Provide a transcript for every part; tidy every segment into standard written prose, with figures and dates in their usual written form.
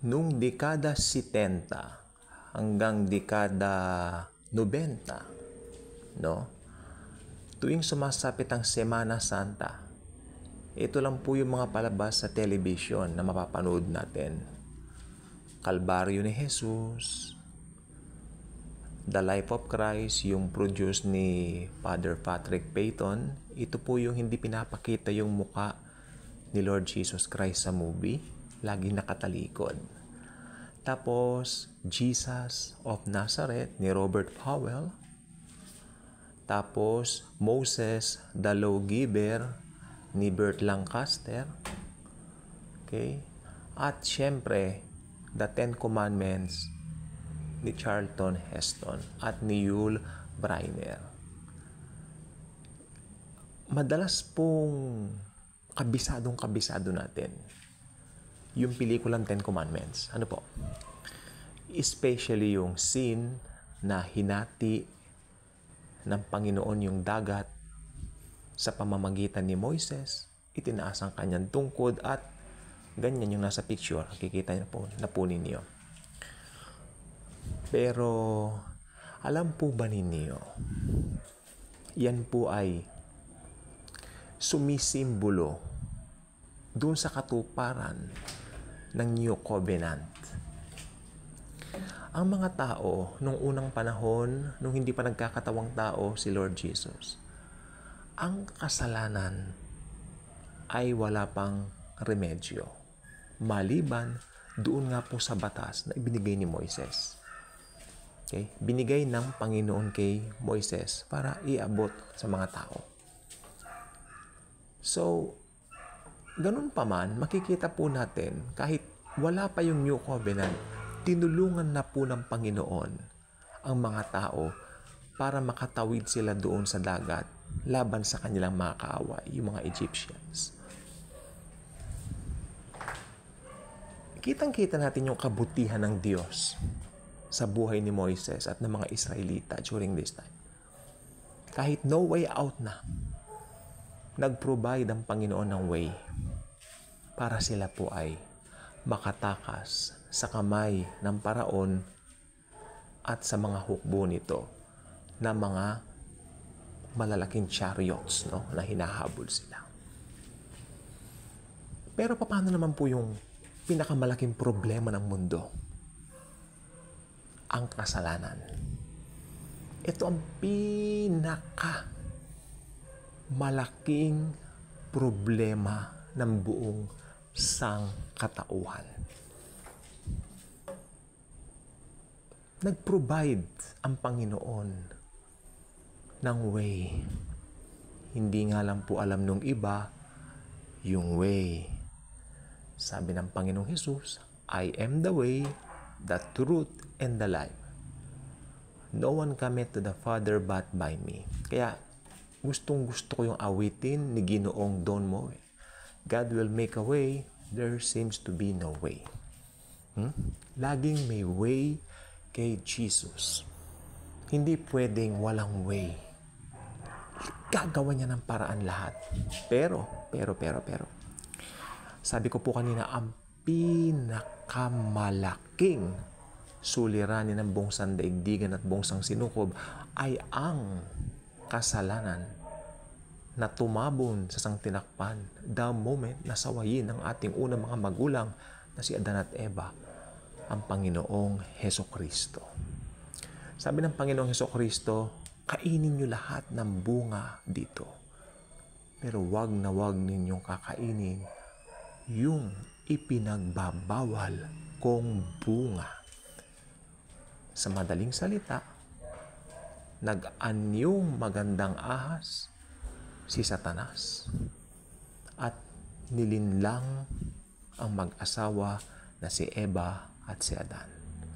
Nung dekada 70 hanggang dekada 90, no? Tuwing sumasapit ang Semana Santa, ito lang po yung mga palabas sa television na mapapanood natin. Kalbaryo ni Jesus, The Life of Christ, yung produce ni Father Patrick Peyton. Ito po yung hindi pinapakita yung muka ni Lord Jesus Christ sa movie. Laging nakatalikod. Tapos, Jesus of Nazareth ni Robert Powell. Tapos, Moses, the Lawgiver ni Burt Lancaster. Okay? At syempre, The Ten Commandments ni Charlton Heston at ni Yul Brynner. Madalas pong kabisado natin yung pelikulang Ten Commandments. Ano po? Especially yung scene na hinati ng Panginoon yung dagat sa pamamagitan ni Moises, itinaas ang kanyang tungkod at ganyan yung nasa picture. Kikita niyo po na po ninyo. Pero alam po ba ninyo, yan po ay sumisimbolo doon sa katuparan ng New Covenant. Ang mga tao, nung unang panahon, nung hindi pa nagkakatawang tao si Lord Jesus, ang kasalanan ay wala pang remedyo. Maliban doon nga po sa batas na ibinigay ni Moises. Okay? Binigay ng Panginoon kay Moises para iabot sa mga tao. So, ganun pa man, makikita po natin, kahit wala pa yung New Covenant, tinulungan na po ng Panginoon ang mga tao para makatawid sila doon sa dagat laban sa kanilang mga kaaway, yung mga Egyptians. Kitang-kita natin yung kabutihan ng Diyos sa buhay ni Moises at ng mga Israelita during this time. Kahit no way out na, nag-provide ang Panginoon ng way para sila po ay makatakas sa kamay ng Paraon at sa mga hukbo nito na mga malalaking chariots, no, na hinahabol sila. Pero paano naman po yung pinakamalaking problema ng mundo? Ang kasalanan. Ito ang malaking problema ng buong sangkatauhan. Nag-provide ang Panginoon ng way. Hindi nga lang po alam nung iba yung way. Sabi ng Panginoong Jesus, I am the way, the truth, and the life. No one cometh to the Father but by me. Kaya, gustong-gusto ko yung awitin ni Ginoong Don Moe. God will make a way, there seems to be no way. Laging may way kay Jesus. Hindi pwedeng walang way. Gagawa niya ng paraan lahat. Pero, sabi ko po kanina, ang pinakamalaking suliranin ng buong sandaigdigan at buong sangsinukob ay ang kasalanan na tumabon sa sangtinakpan the moment na sawayin ng ating unang mga magulang na si Adan at Eva, ang Panginoong Hesukristo. Sabi ng Panginoong Hesukristo, kainin niyo lahat ng bunga dito. Pero wag na wag ninyong kakainin yung ipinagbabawal kong bunga. Sa madaling salita, nag-anyong magandang ahas si Satanas at nilinlang ang mag-asawa na si Eva at si Adan.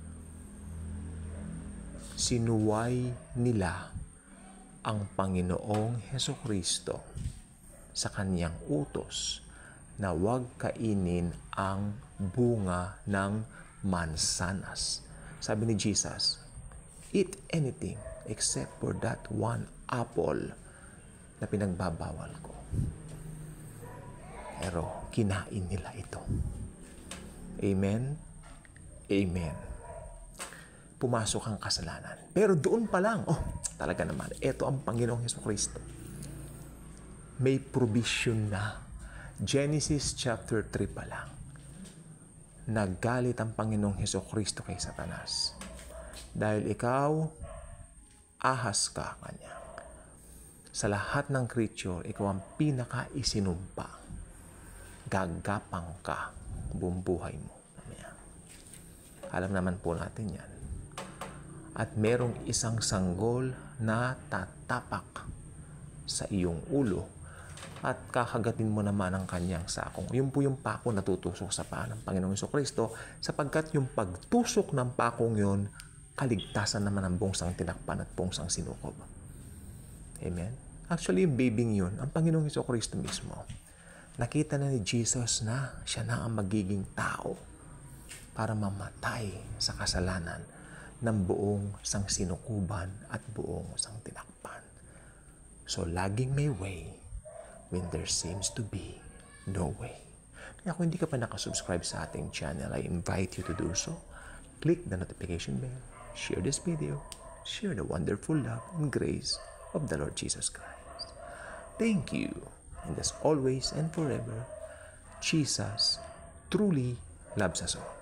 Sinuway nila ang Panginoong Hesukristo sa kanyang utos na huwag kainin ang bunga ng mansanas. Sabi ni Jesus, eat anything except for that one apple na pinagbabawal ko. Pero kinain nila ito. Amen? Amen. Pumasok ang kasalanan. Pero doon pa lang, talaga naman, ito ang Panginoong Hesukristo. May provision na. Genesis chapter 3 pa lang. Naggalit ang Panginoong Hesukristo kay Satanas. Dahil ikaw, ahas ka kanya. Sa lahat ng creature, ikaw ang pinaka-isinumpa. Gagapang ka buong buhay mo. Alam naman po natin yan. At merong isang sanggol na tatapak sa iyong ulo at kakagatin mo naman ang kanyang sakong. Yun po yung pako na tutusok sa paa ng Panginoong Hesukristo, sapagkat yung pagtusok ng pakong yun, kaligtasan naman ang bungsang tinakpan at bungsang sinukob. Amen? Actually, yung babing yun, ang Panginoong Hesukristo mismo. Nakita na ni Jesus na siya na ang magiging tao para mamatay sa kasalanan ng buong sang sinukuban at buong sang tinakpan. So, laging may way when there seems to be no way. Kaya kung hindi ka pa nakasubscribe sa ating channel, I invite you to do so. Click the notification bell, share this video, share the wonderful love and grace of the Lord Jesus Christ. Thank you. And as always and forever, Jesus truly loves us all.